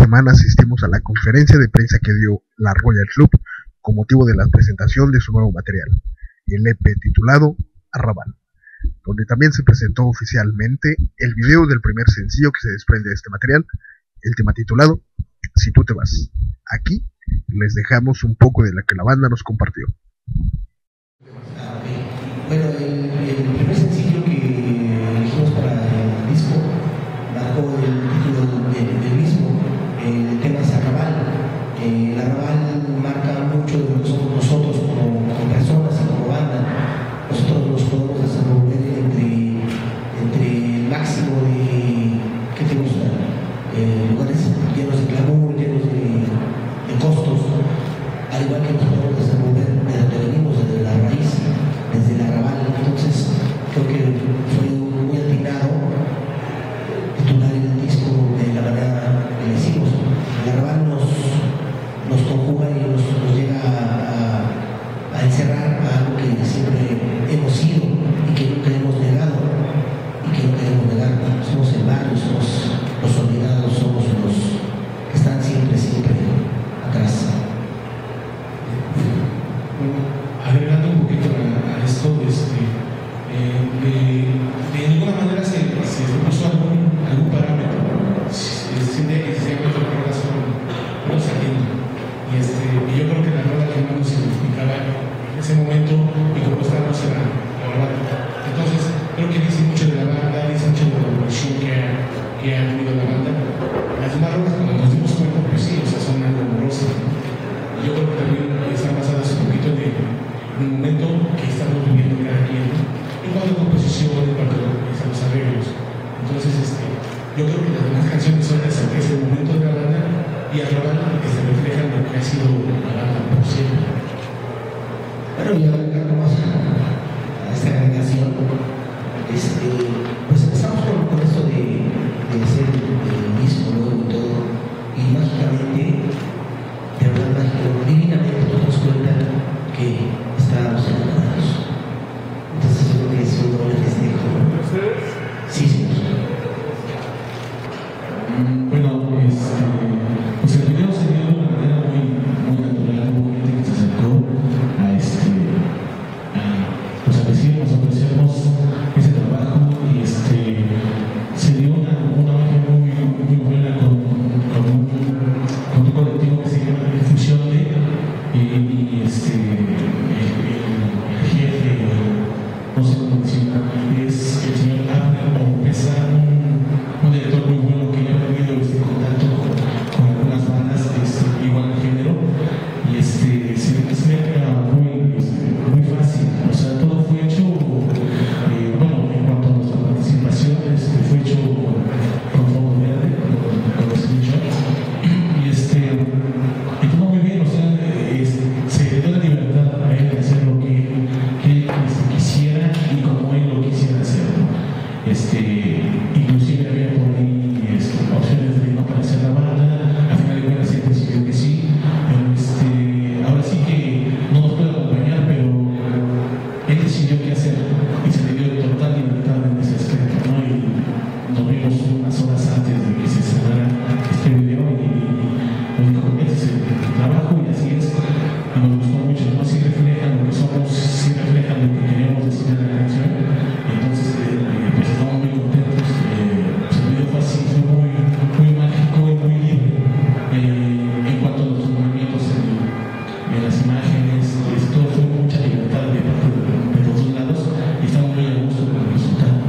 semana asistimos a la conferencia de prensa que dio la Royal Club con motivo de la presentación de su nuevo material, el EP titulado Arrabal, donde también se presentó oficialmente el video del primer sencillo que se desprende de este material, el tema titulado Si tú te vas. Aquí les dejamos un poco de la que la banda nos compartió. Bueno, el primer sencillo que elegimos para el disco bajo el título del mismo, el tema es Arrabal. El Arrabal marca mucho de lo que somos nosotros como personas y como banda. Nosotros nos podemos desenvolver entre el máximo de, ¿qué te gusta? Lugares llenos de glamour, llenos de costos, al igual que nos podemos desenvolver de donde venimos, desde la raíz, desde el Arrabal. Entonces creo que fue muy atinado titular el disco de la manera que le hicimos. El Arrabal nos conjuga y nos llega a encerrar a algo que siempre hemos sido y que nunca hemos negado y que no queremos negar. Somos el barrio, somos los olvidados, somos los que están siempre atrás. Agregando un poquito a esto, de ninguna manera se puso algún parámetro. Siente que se llama la relación no saliendo. Y yo creo que la rola que más nos significaba en ese momento y como estábamos era la verdad. Entonces, creo que dice mucho de la banda, dice mucho de la evolución que ha vivido la banda. Las demás rolas, cuando nos dimos cuenta, pues sí, o sea, son algo amorosas, ¿no? Y yo creo que también están basadas un poquito en el momento que estamos viviendo cada quien, ¿no? En cuanto a composición, en cuanto a los arreglos. Entonces, yo creo que las demás canciones son ese momento de la banda y Arrabal que se refleja en lo que ha sido la banda por siempre. Bueno, y agregando más a esta agregación, pues empezamos con esto de hacer el disco nuevo y todo, y mágicamente, de verdad mágico, divinamente nos damos cuenta que estábamos enamorados. Entonces yo creo que es un doble festejo. Sí, señor. Bueno, pues el video se dio de una manera muy natural, muy bonita, que se acercó pues nos apreciamos ese trabajo y se dio una magia muy buena con un colectivo que se llama Difusión y el jefe, no sé cómo decirlo, es el señor Abner Oropesa, un director muy bueno que yo he tenido contacto con algunas bandas igual de género y se me queda muy fácil. O sea, todo fue hecho, bueno, en cuanto a nuestra participación, fue hecho con fondo verde, con los screenshots y todo muy bien. O sea, se le dio la libertad a él de hacer lo que él quisiera y como él lo quisiera hacer, ¿no? Inclusive había por ahí opciones de no aparecer la banda. Al final de cuentas él decidió que sí, pero ahora sí que no nos puede acompañar, pero él decidió qué hacer y se le dio total libertad en ese aspecto, ¿no? Y nos vimos unas horas antes de que se cerrara este video y nos dijo, este es el trabajo y así es, y nos gustó mucho, ¿no? Sí reflejan lo que somos, sí reflejan lo que queremos decir en la canción. Entonces pues estamos muy contentos. El video fue así, fue muy mágico y muy libre en cuanto a los movimientos en las imágenes. Todo fue mucha libertad de parte de los dos lados y estamos muy a gusto con el resultado.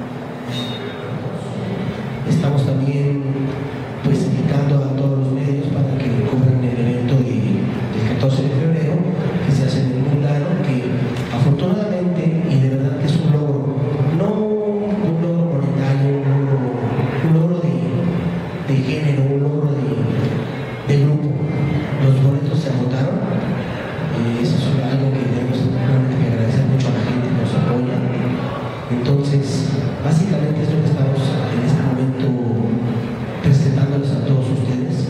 Estamos también pues invitando a todos los medios para que cubran el evento del 14 de febrero que se hace en el Mundano, que afortunadamente y de verdad que es un logro, no un logro monetario, un logro de género, un logro de grupo. Los boletos se agotaron, eso es algo que tenemos realmente que agradecer mucho a la gente que nos apoya. Entonces, básicamente es lo que estamos en este momento presentándoles a todos ustedes.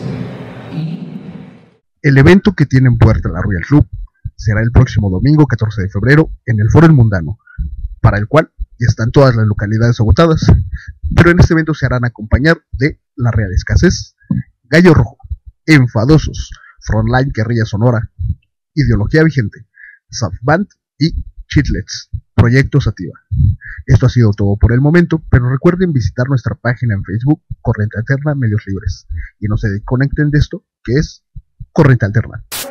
El evento que tiene en puerta la Royal Club será el próximo domingo 14 de febrero en el Foro El Mundano, para el cual ya están todas las localidades agotadas, pero en este evento se harán acompañar de La Real Escasez Gallo Rojo, Enfadosos, Frontline Guerrilla Sonora, Ideología Vigente, Band y Chitlets, Proyecto Sativa. Esto ha sido todo por el momento, pero recuerden visitar nuestra página en Facebook, Corriente Alterna Medios Libres, y no se desconecten de esto, que es Corriente Alterna.